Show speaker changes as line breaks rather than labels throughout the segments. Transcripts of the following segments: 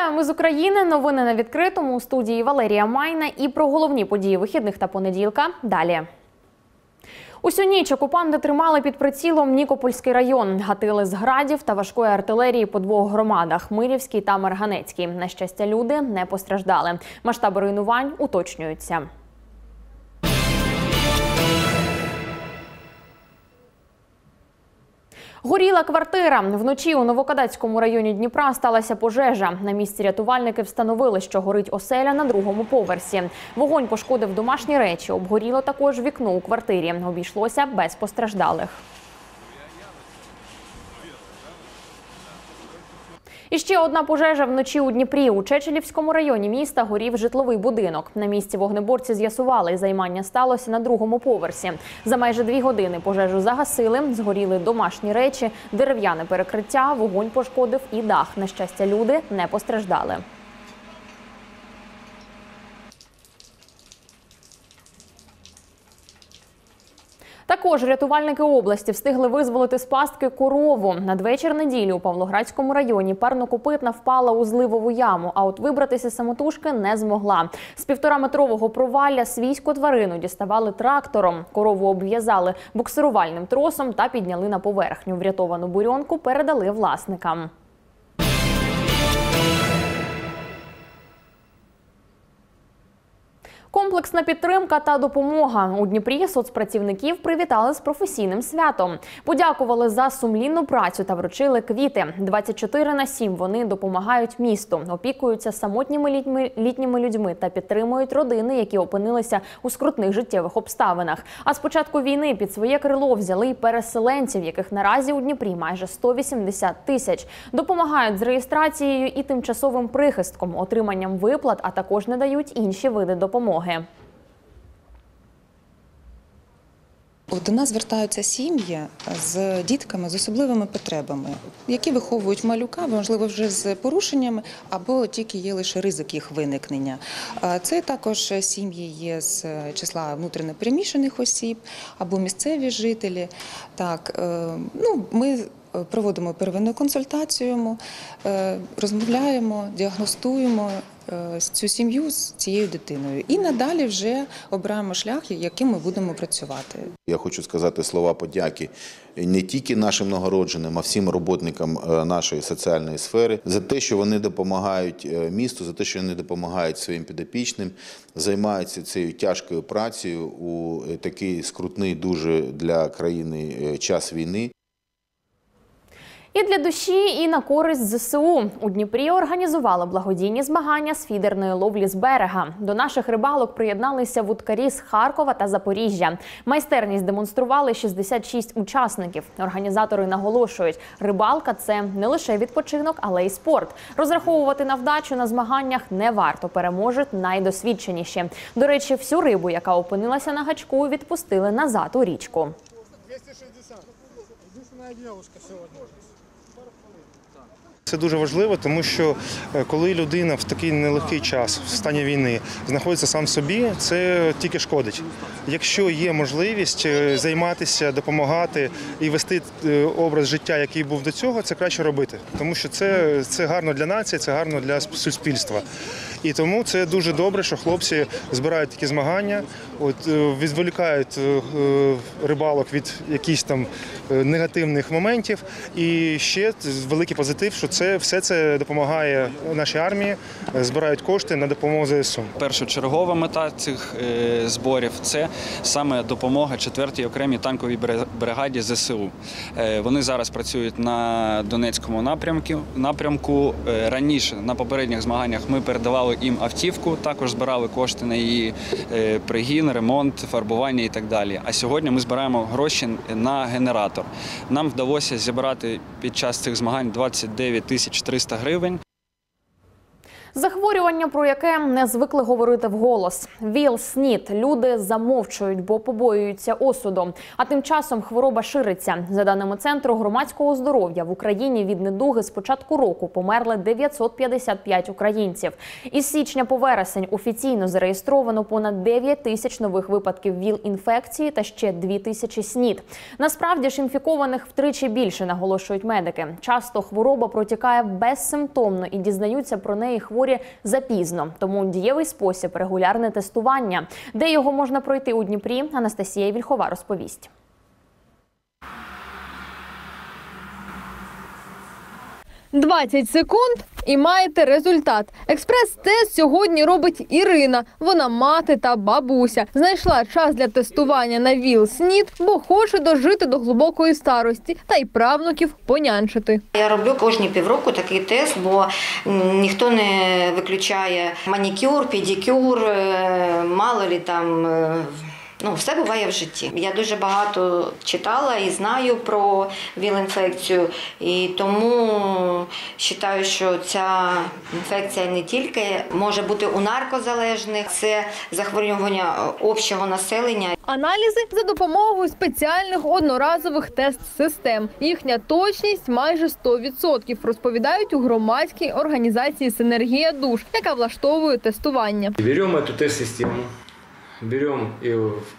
Вітаю, ми з України. Новини на відкритому. У студії Валерія Майна. І про головні події вихідних та понеділка. Далі. Усю ніч окупанти тримали під прицілом Нікопольський район. Гатили з градів та важкої артилерії по двох громадах – Мирівській та Марганецькій. На щастя, люди не постраждали. Масштаби руйнувань уточнюються. Горіла квартира. Вночі у Новокадацькому районі Дніпра сталася пожежа. На місці рятувальники встановили, що горить оселя на другому поверсі. Вогонь пошкодив домашні речі. Обгоріло також вікно у квартирі. Обійшлося без постраждалих. І ще одна пожежа вночі у Дніпрі. У Чечелівському районі міста горів житловий будинок. На місці вогнеборці з'ясували, займання сталося на другому поверсі. За майже 2 години пожежу загасили, згоріли домашні речі, дерев'яне перекриття, вогонь пошкодив і дах. На щастя, люди не постраждали. Також рятувальники області встигли визволити з пастки корову. Надвечір неділі у Павлоградському районі парнокопитна впала у зливову яму, а от вибратися самотужки не змогла. З 1,5-метрового провалля свійську тварину діставали трактором. Корову обв'язали буксирувальним тросом та підняли на поверхню. Врятовану бурьонку передали власникам. Комплексна підтримка та допомога. У Дніпрі соцпрацівників привітали з професійним святом. Подякували за сумлінну працю та вручили квіти. 24/7 вони допомагають місту, опікуються самотніми літніми людьми та підтримують родини, які опинилися у скрутних життєвих обставинах. А з початку війни під своє крило взяли й переселенців, яких наразі у Дніпрі майже 180 тисяч. Допомагають з реєстрацією і тимчасовим прихистком, отриманням виплат, а також надають інші види допомоги.
До нас звертаються сім'ї з дітками з особливими потребами, які виховують малюка, можливо, вже з порушеннями, або тільки є лише ризик їх виникнення. Це також сім'ї є з числа внутрішньо переміщених осіб, або місцеві жителі. Так, ми проводимо первинну консультацію, розмовляємо, діагностуємо цю сім'ю з цією дитиною. І надалі вже обираємо шлях, яким ми будемо працювати.
Я хочу сказати слова подяки не тільки нашим новонародженим, а всім роботникам нашої соціальної сфери за те, що вони допомагають місту, за те, що вони допомагають своїм підопічним, займаються цією тяжкою працею у такий скрутний дуже для країни час війни.
І для душі, і на користь ЗСУ. У Дніпрі організували благодійні змагання з фідерної ловлі з берега. До наших рибалок приєдналися вудкарі з Харкова та Запоріжжя. Майстерність демонстрували 66 учасників. Організатори наголошують, рибалка – це не лише відпочинок, але й спорт. Розраховувати на вдачу на змаганнях не варто, переможуть найдосвідченіші. До речі, всю рибу, яка опинилася на гачку, відпустили назад у річку.
260. Єдина дівчинка сьогодні.
Це дуже важливо, тому що коли людина в такий нелегкий час, в стані війни, знаходиться сам собі, це тільки шкодить. Якщо є можливість займатися, допомагати і вести образ життя, який був до цього, це краще робити. Тому що це гарно для нації, це гарно для суспільства. І тому це дуже добре, що хлопці збирають такі змагання, відволікають рибалок від якихось там негативних моментів. І ще великий позитив, що все це допомагає нашій армії, збирають кошти на допомогу ЗСУ.
Першочергова мета цих зборів – це саме допомога 4-й окремій танковій бригаді ЗСУ. Вони зараз працюють на Донецькому напрямку. Раніше на попередніх змаганнях ми передавали їм автівку, також збирали кошти на її пригін, ремонт, фарбування і так далі. А сьогодні ми збираємо гроші на генератор. Нам вдалося зібрати під час цих змагань 29 300 гривень.
Захворювання, про яке не звикли говорити вголос. ВІЛ-СНІД. Люди замовчують, бо побоюються осуду. А тим часом хвороба шириться. За даними Центру громадського здоров'я, в Україні від недуги з початку року померли 955 українців. Із січня по вересень офіційно зареєстровано понад 9 тисяч нових випадків ВІЛ-інфекції та ще 2 тисячі СНІД. Насправді ж інфікованих втричі більше, наголошують медики. Часто хвороба протікає безсимптомно і дізнаються про неї хворі запізно. Тому дієвий спосіб – регулярне тестування. Де його можна пройти у Дніпрі, Анастасія Вільхова розповість.
«20 секунд і маєте результат». Експрес-тест сьогодні робить Ірина. Вона мати та бабуся. Знайшла час для тестування на ВІЛ-СНІД, бо хоче дожити до глибокої старості та й правнуків понянчити.
Я роблю кожні півроку такий тест, бо ніхто не виключає манікюр, педикюр, мало ли там... все буває в житті. Я дуже багато читала і знаю про ВІЛ-інфекцію, і тому вважаю, що ця інфекція не тільки може бути у наркозалежних, це захворювання общого населення.
Аналізи за допомогою спеціальних одноразових тест-систем. Їхня точність майже 100%, розповідають у громадській організації «Синергія душ», яка влаштовує тестування.
Беремо цю тест-систему. Берем и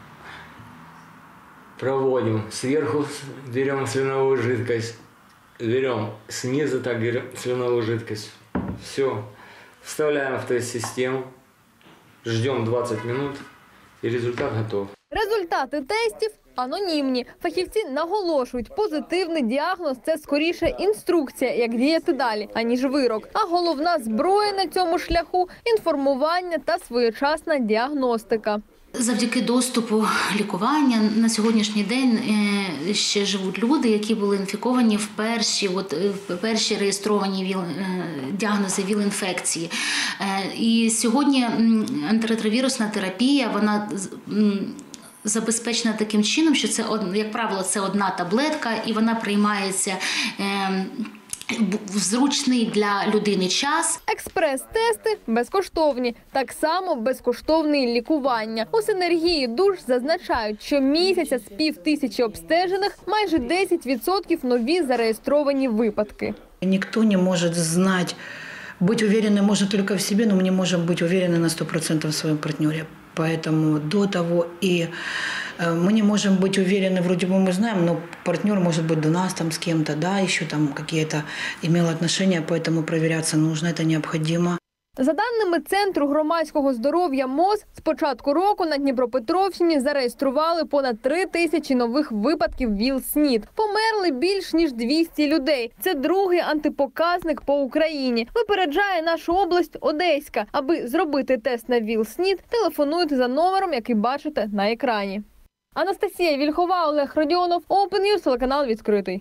проводим сверху, берем слюновую жидкость, берем снизу, так берем слюновую жидкость. Все, вставляем в тест-систему, ждем 20 минут и результат готов.
Результати тестів анонімні. Фахівці наголошують, позитивний діагноз – це скоріше інструкція, як діяти далі, аніж вирок. А головна зброя на цьому шляху – інформування та своєчасна діагностика.
Завдяки доступу лікування на сьогоднішній день ще живуть люди, які були інфіковані в перші реєстровані діагнози ВІЛ-інфекції. І сьогодні антиретровірусна терапія, вона забезпечена таким чином, що це, як правило, це одна таблетка, і вона приймається в зручний для людини час.
Експрес-тести безкоштовні. Так само безкоштовне лікування. У «Синергії душ» зазначають, що місяця з 5000 обстежених майже 10% нові зареєстровані випадки.
Ніхто не може знати, бути уверенным можно только в себе, но мы не можем быть уверены на 100% в своем партнере. Поэтому до того и мы не можем быть уверены, вроде бы мы знаем, но партнер может быть до нас там с кем-то, да, еще там какие-то имел отношения, поэтому проверяться нужно, это необходимо.
За даними Центру громадського здоров'я МОЗ, з початку року на Дніпропетровщині зареєстрували понад 3 тисячі нових випадків ВІЛ-СНІД. Померли більш ніж 200 людей. Це другий антипоказник по Україні. Випереджає нашу область Одеська. Аби зробити тест на ВІЛ-СНІД, телефонуйте за номером, який бачите на екрані. Анастасія Вільхова, Олег Родіонов, Open News, телеканал «Відкритий».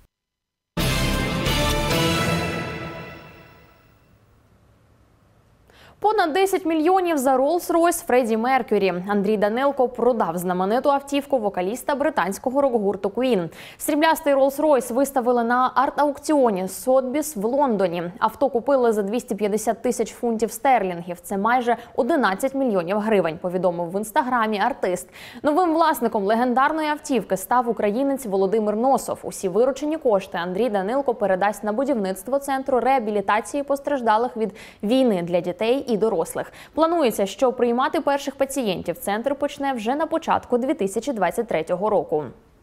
Понад 10 мільйонів за Rolls-Royce Фредді Меркюрі. Андрій Данилко продав знамениту автівку вокаліста британського рок-гурту Queen. Сріблястий Rolls-Royce виставили на арт-аукціоні Сотбіс в Лондоні. Авто купили за 250 тисяч фунтів стерлінгів. Це майже 11 мільйонів гривень, повідомив в інстаграмі артист. Новим власником легендарної автівки став українець Володимир Носов. Усі виручені кошти Андрій Данилко передасть на будівництво центру реабілітації постраждалих від війни для дітей і дорослих. Планується, що приймати перших пацієнтів центр почне вже на початку 2023 року.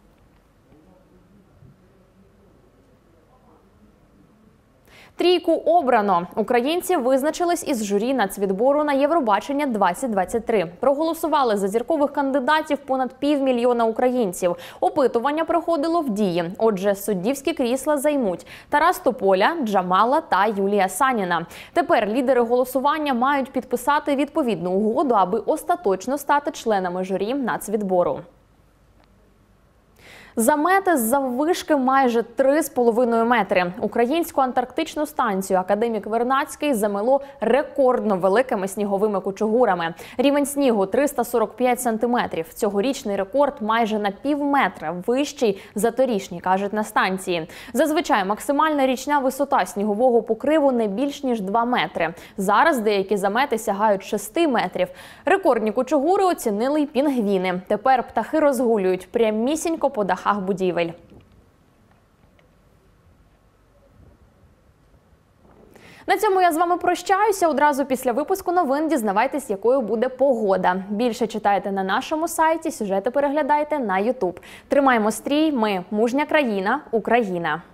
Трійку обрано. Українці визначились із журі нацвідбору на Євробачення 2023. Проголосували за зіркових кандидатів понад 500 000 українців. Опитування проходило в Дії. Отже, суддівські крісла займуть Тарас Тополя, Джамала та Юлія Саніна. Тепер лідери голосування мають підписати відповідну угоду, аби остаточно стати членами журі нацвідбору. Замети заввишки майже 3,5 метри. Українську антарктичну станцію академік Вернадський замело рекордно великими сніговими кучугурами. Рівень снігу – 345 сантиметрів. Цьогорічний рекорд майже на півметра вищий за торішній, кажуть на станції. Зазвичай максимальна річна висота снігового покриву не більш ніж 2 метри. Зараз деякі замети сягають 6 метрів. Рекордні кучугури оцінили й пінгвіни. Тепер птахи розгулюють прямісінько по дахах будівель. На цьому я з вами прощаюся. Одразу після випуску новин дізнавайтесь, якою буде погода. Більше читайте на нашому сайті, сюжети переглядайте на YouTube. Тримаємо стрій, ми – мужня країна, Україна.